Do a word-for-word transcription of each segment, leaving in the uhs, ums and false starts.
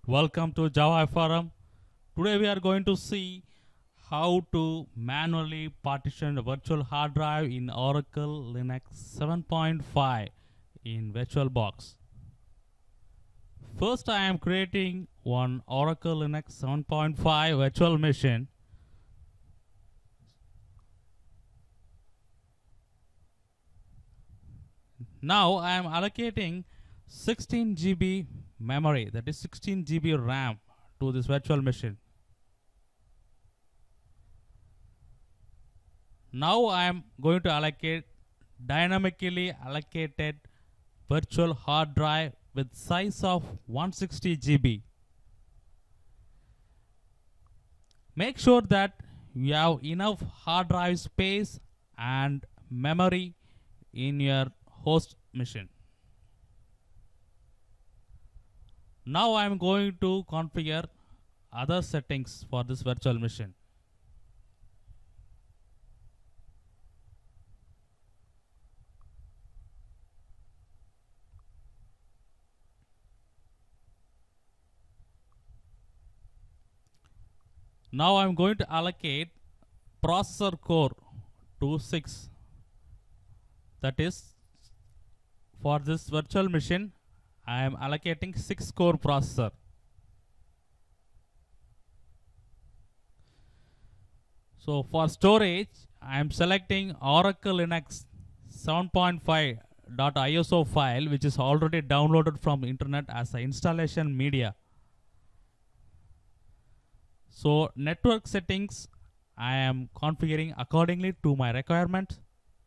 Welcome to Java Forum. Today we are going to see how to manually partition a virtual hard drive in Oracle Linux seven point five in VirtualBox. First, I am creating one Oracle Linux seven point five virtual machine. Now I am allocating sixteen G B memory, that is sixteen G B RAM, to this virtual machine. Now I am going to allocate dynamically allocated virtual hard drive with size of one hundred sixty G B. Make sure that you have enough hard drive space and memory in your host machine. Now I am going to configure other settings for this virtual machine. Now I am going to allocate processor core to six. That is, for this virtual machine, I am allocating six core processor. So for storage, I am selecting Oracle Linux seven point five .iso file, which is already downloaded from internet as an installation media. So network settings, I am configuring accordingly to my requirements.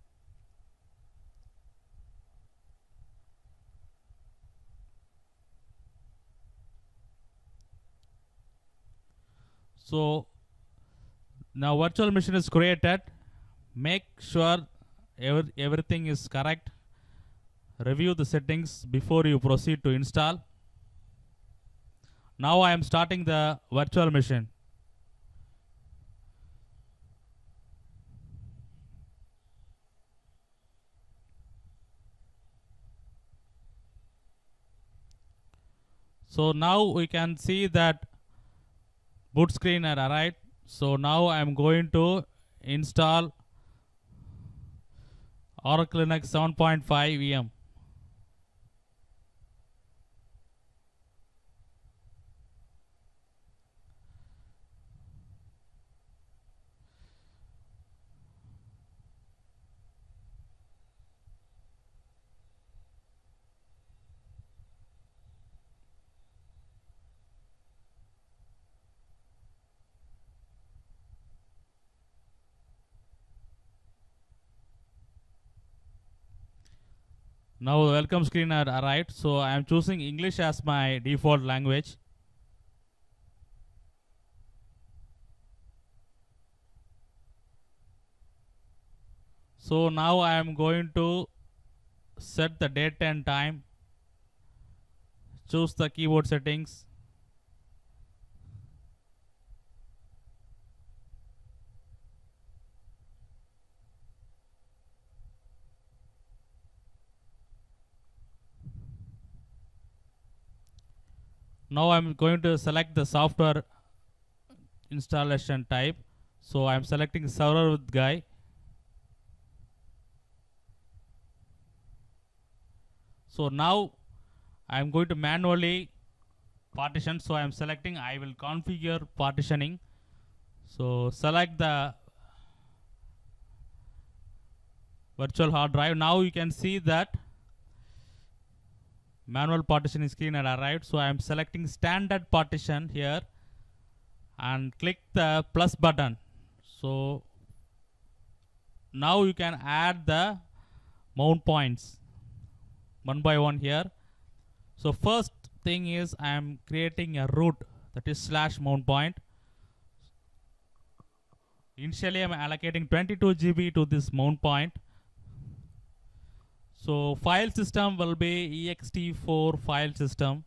So now virtual machine is created. Make sure every, everything is correct. Review the settings before you proceed to install. Now I am starting the virtual machine. So now we can see that boot screen had arrived. So now I am going to install Oracle Linux seven point five V M. Now the welcome screen had arrived, so I am choosing English as my default language. So now I am going to set the date and time, choose the keyboard settings. Now I am going to select the software installation type. So I am selecting server with G U I. So now I am going to manually partition. So I am selecting, I will configure partitioning. So select the virtual hard drive. Now you can see that manual partitioning screen had arrived. So I am selecting standard partition here and click the plus button. So now you can add the mount points one by one here. So first thing is I am creating a root, that is slash mount point. Initially I am allocating twenty-two G B to this mount point. So file system will be E X T four file system.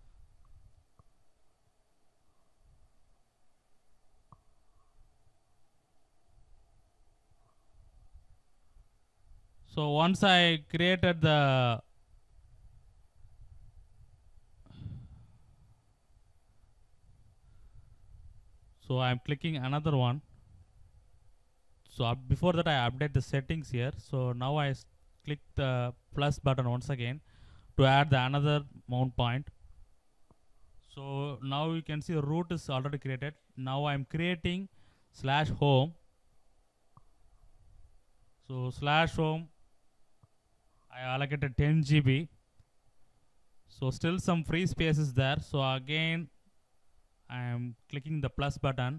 So once I created the So I'm clicking another one. So uh, before that I update the settings here. So now I click the plus button once again to add the another mount point. So now you can see the root is already created. Now I'm creating slash home. So slash home, I allocated ten G B. So still some free space is there. So again I am clicking the plus button.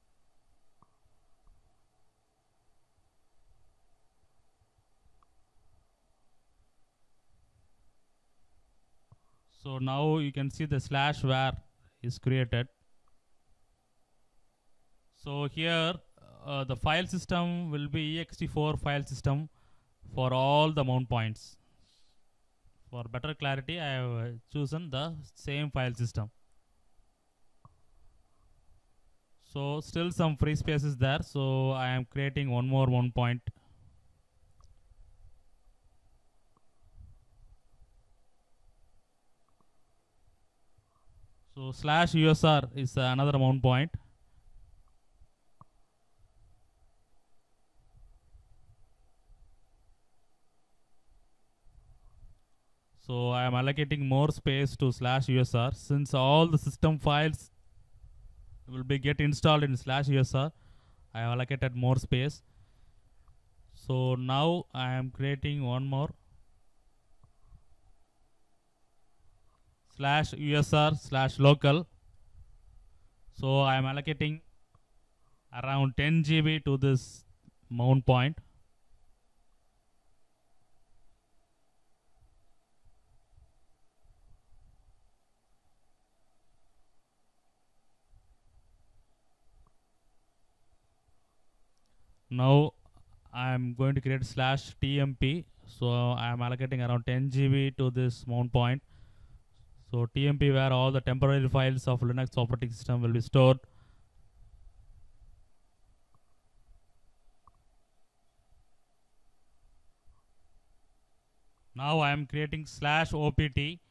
So now you can see the slash var is created. So here uh, the file system will be E X T four file system for all the mount points. For better clarity, I have uh, chosen the same file system. So still some free space is there. So I am creating one more one point. So slash U S R is another mount point. So I am allocating more space to slash U S R since all the system files will be get installed in slash U S R. I have allocated more space. So now I am creating one more slash U S R slash local. So I am allocating around ten G B to this mount point. Now I am going to create slash T M P. So I am allocating around ten G B to this mount point. So T M P where all the temporary files of Linux operating system will be stored. Now I am creating slash O P T.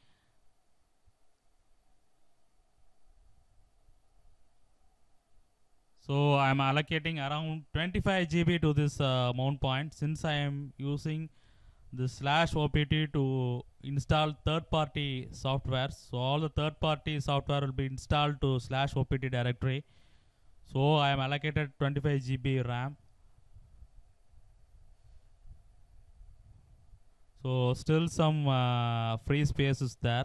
So I am allocating around twenty-five G B to this uh, mount point since I am using the slash O P T to install third-party software. So all the third-party software will be installed to slash O P T directory. So I am allocated twenty-five G B RAM. So still some uh, free space is there.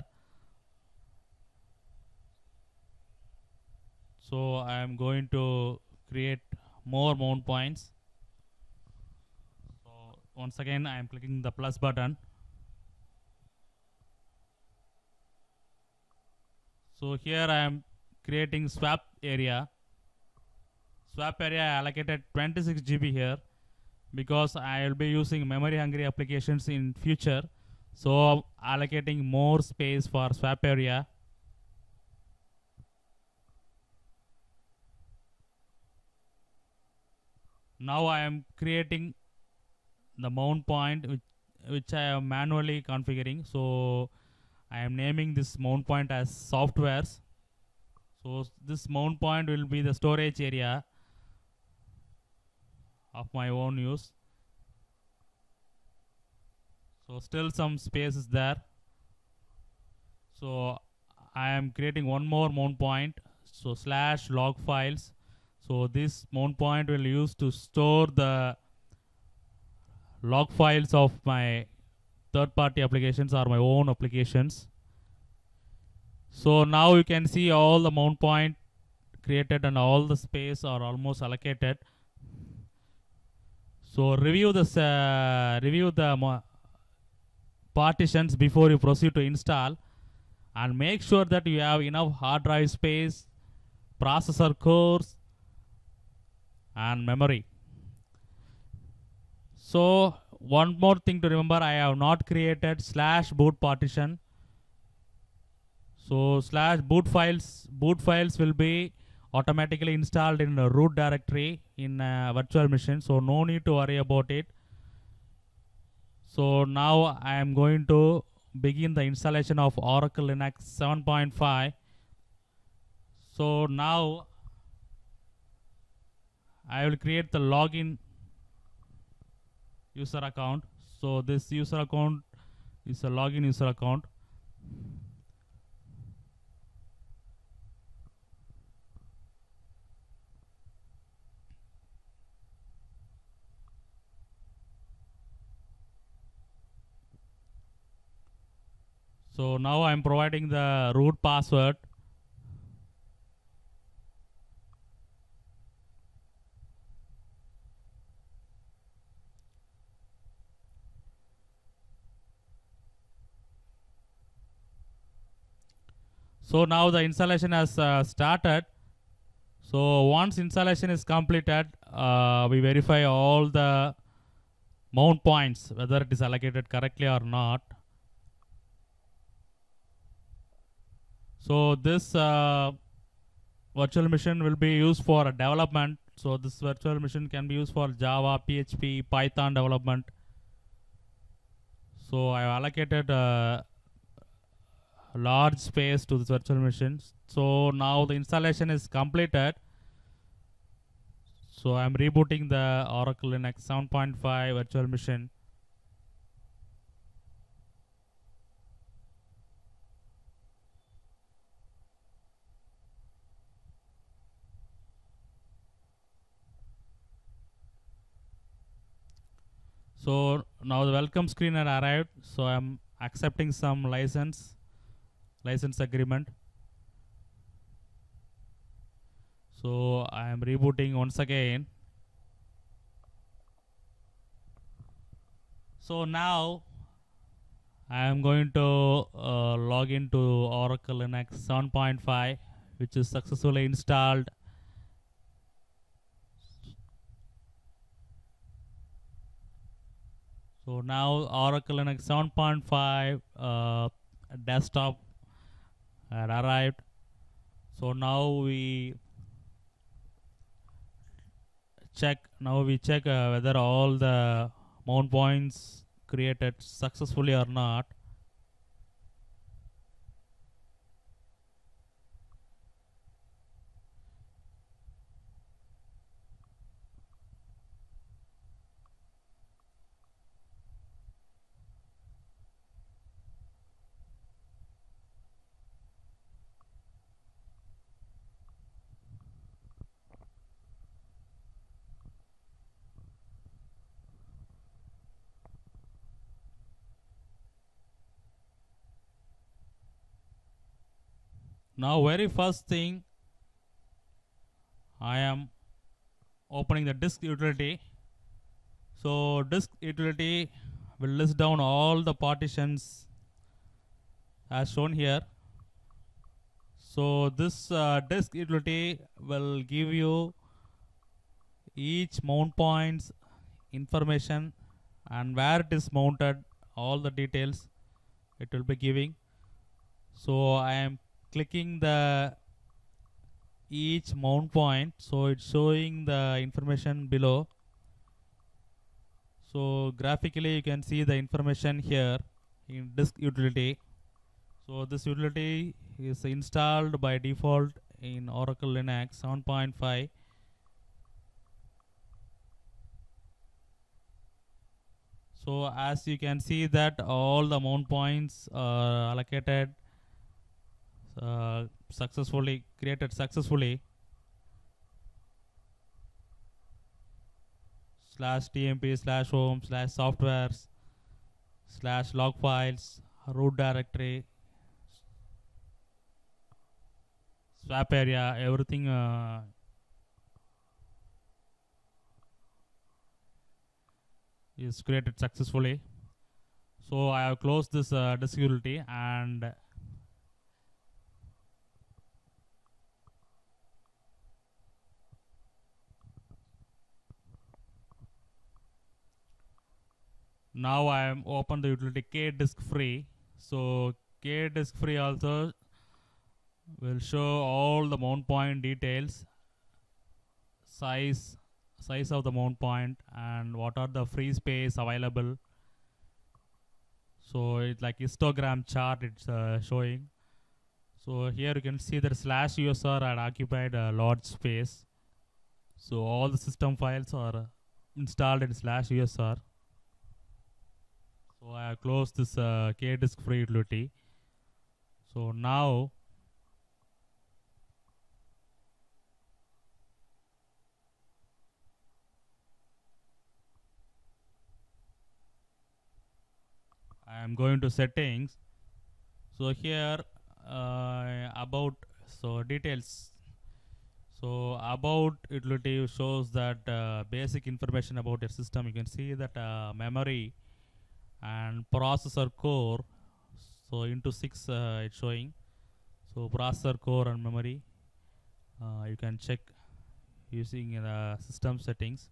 So I am going to create more mount points. So once again I am clicking the plus button. So here I am creating swap area. Swap area I allocated twenty-six G B here because I will be using memory hungry applications in future. So allocating more space for swap area. Now I am creating the mount point which, which I am manually configuring. So I am naming this mount point as softwares. So this mount point will be the storage area of my own use. So still some space is there. So I am creating one more mount point. So slash log files. So this mount point will use to store the log files of my third-party applications or my own applications. So now you can see all the mount point created and all the space are almost allocated. So review this, uh, review the partitions before you proceed to install, and make sure that you have enough hard drive space, processor cores, and memory. So one more thing to remember, I have not created slash boot partition. So slash boot files, boot files will be automatically installed in a root directory in a virtual machine. So no need to worry about it. So now I am going to begin the installation of Oracle Linux seven point five. So now I will create the login user account. So this user account is a login user account. So now I'm providing the root password. So now the installation has uh, started. So once installation is completed, uh, we verify all the mount points, whether it is allocated correctly or not. So this uh, virtual machine will be used for development. So this virtual machine can be used for Java, P H P, Python development. So I have allocated uh, large space to this virtual machine. So now the installation is completed. So I'm rebooting the Oracle Linux seven point five virtual machine. So now the welcome screen had arrived. So I'm accepting some license, license agreement. So I am rebooting once again. So now I am going to uh, log into Oracle Linux seven point five, which is successfully installed. So now Oracle Linux seven point five uh, desktop had arrived. So now we check. Now we check uh, whether all the mount points created successfully or not. Now very first thing, I am opening the disk utility. So disk utility will list down all the partitions as shown here. So this uh, disk utility will give you each mount points information and where it is mounted, all the details it will be giving. So I am clicking the each mount point, so it's showing the information below. So graphically you can see the information here in disk utility. So this utility is installed by default in Oracle Linux seven point five. So as you can see that all the mount points are allocated uh, successfully, created successfully. Slash tmp slash home slash softwares slash log files root directory swap area, everything uh, is created successfully. So I have closed this uh, disk utility, and now I am open the utility k disk free. So k disk free also will show all the mount point details, size size of the mount point, and what are the free space available. So it's like histogram chart it's uh, showing. So here you can see that slash user had occupied a large space. So all the system files are uh, installed in slash usr. So I have closed this uh, kdisk free utility. So now I am going to settings. So here uh, about so details. So about utility shows that uh, basic information about your system. You can see that uh, memory and processor core. So into six uh, it's showing. So processor core and memory. Uh, you can check using the system settings.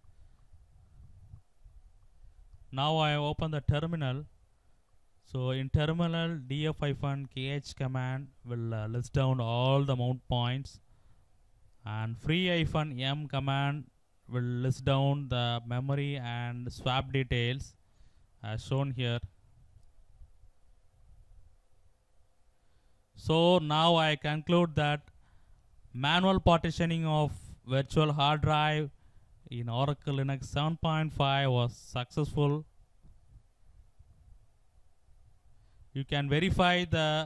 Now I open the terminal. So in terminal, df-kh command will uh, list down all the mount points, and free-m command will list down the memory and swap details as shown here. So now I conclude that manual partitioning of virtual hard drive in Oracle Linux seven point five was successful. You can verify the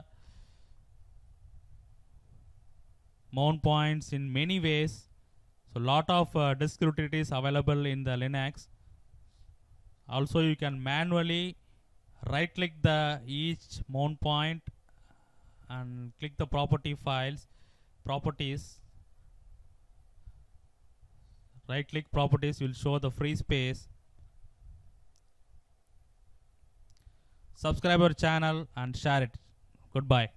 mount points in many ways. So lot of uh, disk utilities available in the Linux. Also you can manually right click the each mount point and click the property files, properties. Right click properties will show the free space. Subscribe our channel and share it. Goodbye.